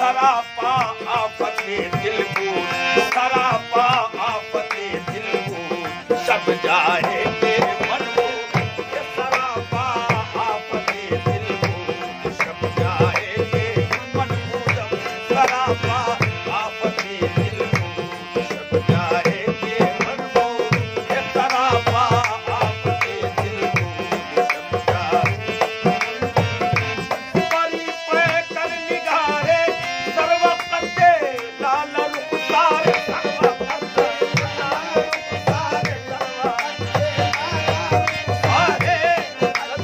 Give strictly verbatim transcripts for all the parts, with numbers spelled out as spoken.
सरापा आफते दिल को, सरापा आफते दिल को सब जाएंगे मन को, ये सरापा आफते दिल को सब जाएंगे मन को, जब सरापा आफते दिल को सब जाएंगे मन को, ये सरापा आफते दिल को सब जाएंगे। परी पे कर निगारे सर्व करते लाल रुखसार, सर्व करते लाल रुखसार, सर्व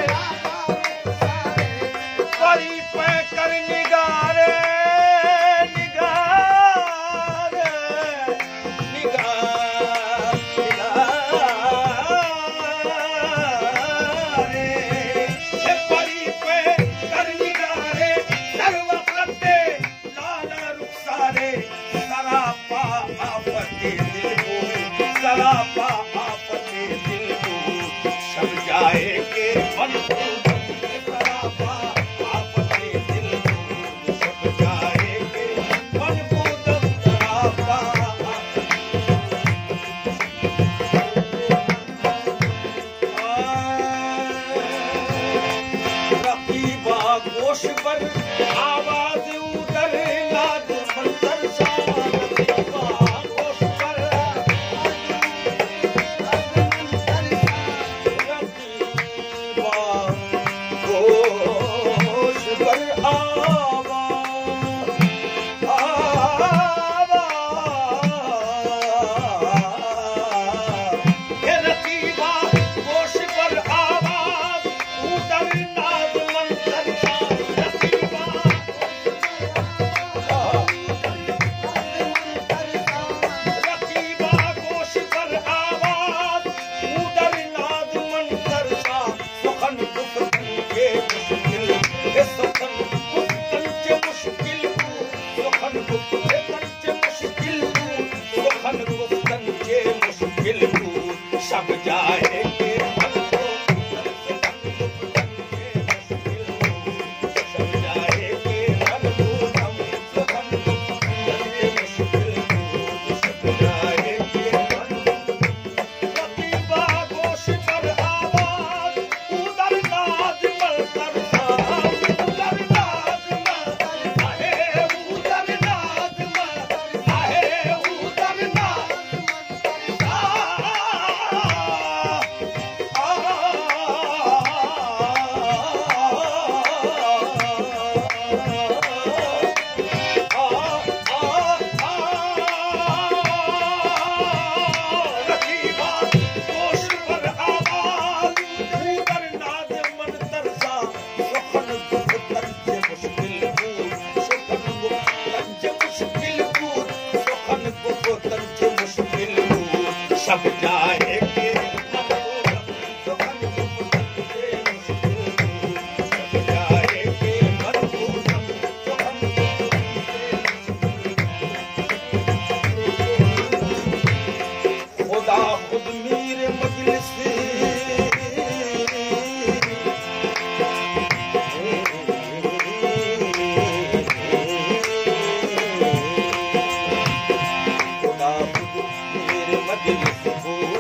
करते परी पे कर निगारे निगारे निगार निगारे हे परी पे कर निगारे सर्व करते लाल रुखसारे, सरापा आफते दिल को, सरापा आफते दिल को सब जाएंगे मन को, सरापा आफते दिल को सब जाएंगे मन को, जब सरापा रकीबा गोश पर आवाज उधर नाद मंतर सा, रकीबा गोश पर रकीबा गोश पर आवाज आवाज, ये रकीबा गोश पर आवाज उधर नाद मंतर सा, रकीबा रकीबा गोश पर आवाज उधर नाद मंतर सा, सुखन गुफ्तन के मुश्किल, ये सुखन गुफ्तन के मुश्किल को, सुखन गुफ्तन के मुश्किल को, सुखन गुफ्तन के मुश्किल को सब जाएंगे मन को, सुखन गुफ्तन के मुश्किल को सब जाएंगे मन को, हम सुखन गुफ्तन के मुश्किल को सब जाएंगे मन को। रकीबा गोश पर आवाज उधर नाद मंतर सा, उधर नाद मंतर सा, हे उधर नाद मंतर सा, हे उधर नाद मंतर सा, रकीबा गोश पर आवाज उधर नाद मंतर सा, सुखन गुफ्तन के मुश्किल को, सुखन गुफ्तन के मुश्किल को, सुखन गुफ्तन के मुश्किल को सब जाएंगे मन को, सुखन गुफ्तन के मुश्किल को सब जाएंगे मन को, सुखन गुफ्तन के खुदा खुद मीर मजलिस खुदा खुद मीर मजलिस को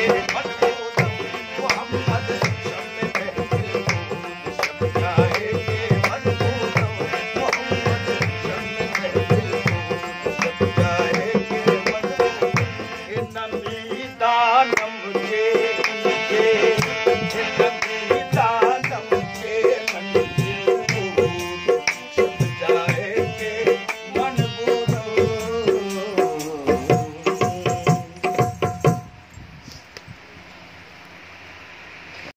मेरे मन